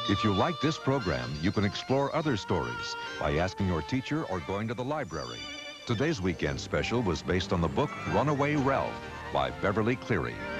If you like this program, you can explore other stories by asking your teacher or going to the library. Today's weekend special was based on the book Runaway Ralph by Beverly Cleary.